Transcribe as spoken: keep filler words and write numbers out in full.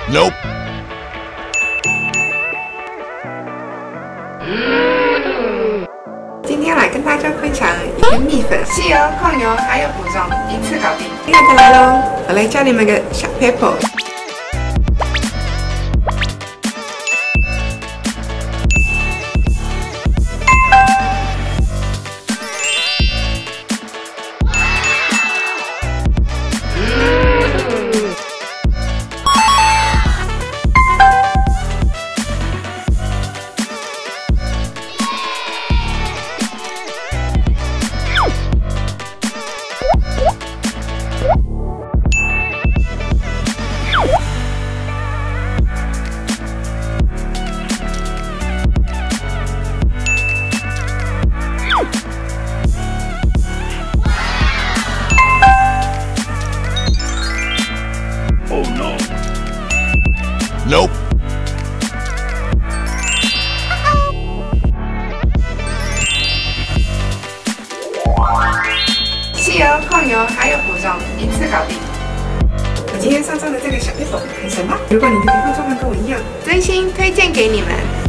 Nope。 今天来跟大家分享一个蜜粉，吸油、控油还有补妆，一次搞定。现在就来喽，我来教你们个小 paper。 Nope。 吸油、控油还有补妆，一次搞定。我今天上妆的这个小 paper 很神吧？如果你的皮肤状况跟我一样，真心推荐给你们。